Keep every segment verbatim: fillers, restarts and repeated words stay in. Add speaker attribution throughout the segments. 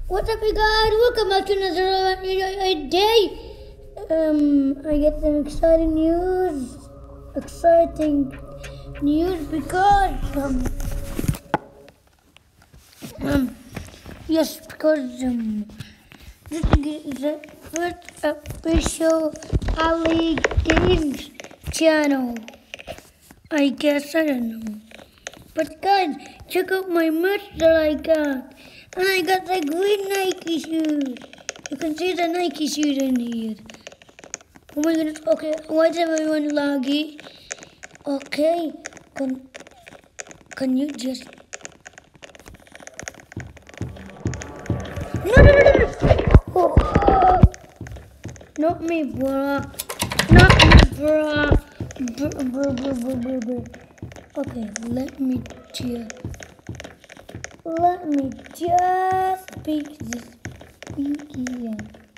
Speaker 1: What's up, you guys? Welcome back to another day. Um, I get some exciting news. Exciting news because um, um yes, because um, this is the first official Ali Games channel. I guess I don't know, but guys, check out my merch that I got. And I got the green Nike shoes. You can see the Nike shoes in here. Oh my goodness, okay, why is everyone laggy? Okay, can, can you just... No, no, no, no, oh, uh, not me, bruh. Not me, bruh. Bruh, bruh, bruh, bruh, bruh, bruh. Okay, let me just... Let me just speak this begin.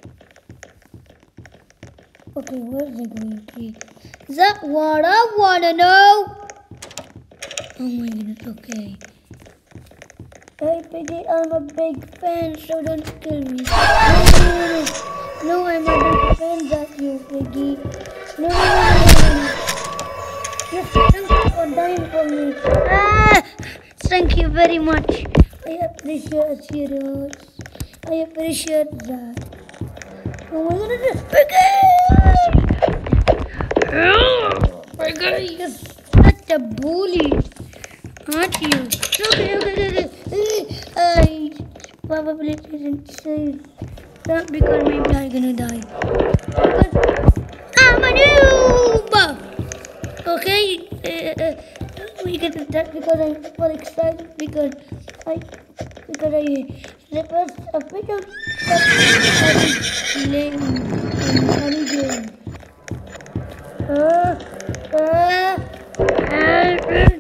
Speaker 1: Okay, where's the green key? Is that what I wanna know? Oh my goodness, okay. Hey Piggy, I'm a big fan, so don't kill me. No, no, I'm a big fan of you, Piggy. No, no, no, no, no. Yes, thank you for dying for me. Ah, thank you very much. I appreciate you. I appreciate that. Oh my goodness, Piggy! Oh my God, you're such a bully, aren't you? Okay, okay, okay. I probably didn't say that because maybe I'm gonna die. Because I'm a noob! Okay, uh, uh, we get that because I'm super excited because I because I the first official playing any game. Uh, uh, uh,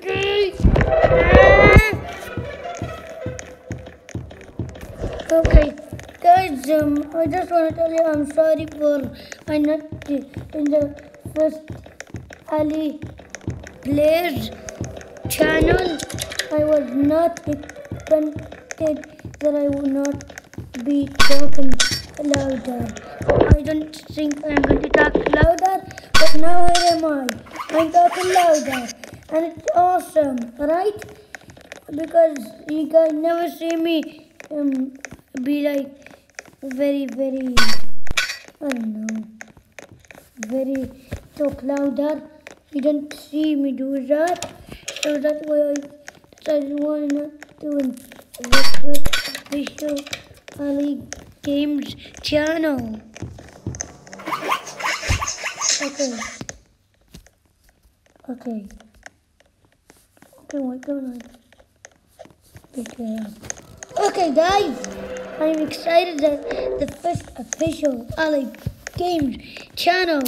Speaker 1: okay, guys. Um, I just want to tell you I'm sorry for I not in the first Ali Players channel. I was not expected that I would not be talking louder. I don't think I'm going to talk louder, but now here am I. I'm talking louder, and it's awesome, right? Because you guys never see me um, be like very, very, I don't know, very talk louder. You don't see me do that, so that's why I decided why not doing the official Ali Games channel. Okay. Okay. Okay, what going on? Okay, okay, guys, I'm excited that the first official Ali Games channel.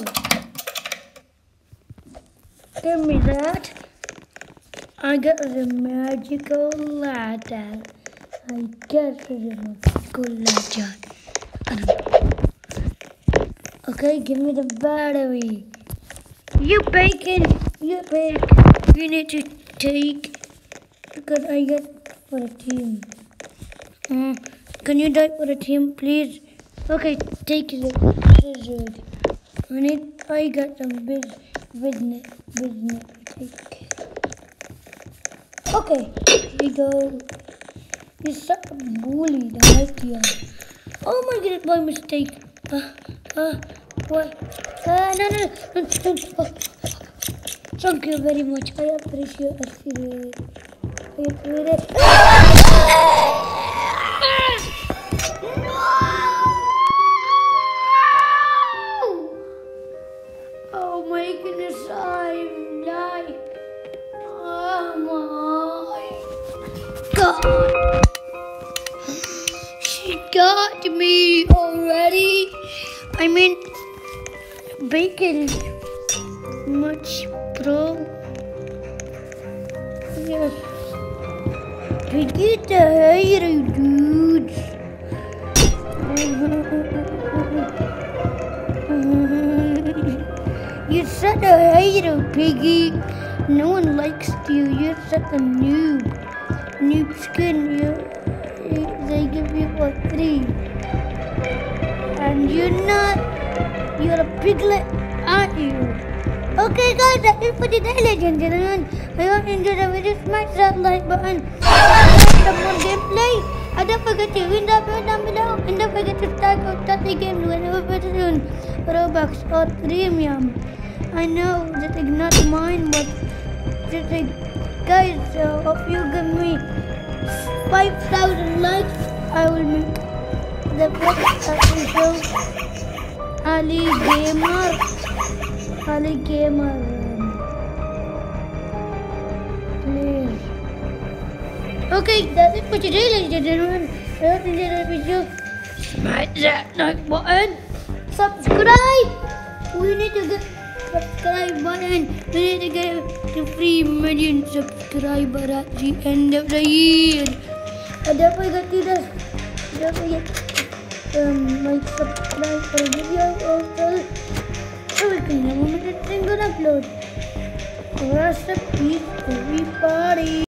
Speaker 1: Give me that. I got the magical ladder. I guess it is a magical ladder. I don't know. Okay, give me the battery. You bacon, you bake. You need to take because I get for a team. Uh, can you die for a team, please? Okay, take the scissors. I need. I got some big. Business, business, take. Okay, here we go. You're such a bully, I like you. Oh my goodness, my mistake. Uh, uh, what? Uh, no, no, no, no, no. Thank you very much. I appreciate it. I appreciate it. Oh my goodness, I'm like, oh my God. She got me already. I mean, bacon much pro. Yes. We get the hater dudes. You're such a hater, Piggy. No one likes you. You're such a noob. Noob skin. You, they give you a three. Piglet, aren't you? Okay guys, that's it for today, ladies and gentlemen. I hope you enjoyed the video. Smash that like button. For more gameplay. And don't forget to hit that bell down below. And don't forget to start or start the game whenever better soon. Robux or Premium. I know that is not mine, but just like, guys, uh, if you give me five thousand likes, I will make the first official Ali Gamer. Ali Gamer. Please. Okay, that's it for today, ladies and gentlemen. I hope you enjoyed the video. Smash that like button. Subscribe. We need to get subscribe button. We need to get to three million subscribers at the end of the year. And don't forget to just don't forget um like subscribe for the video also. So we can never miss a single upload. Rest in peace, everybody.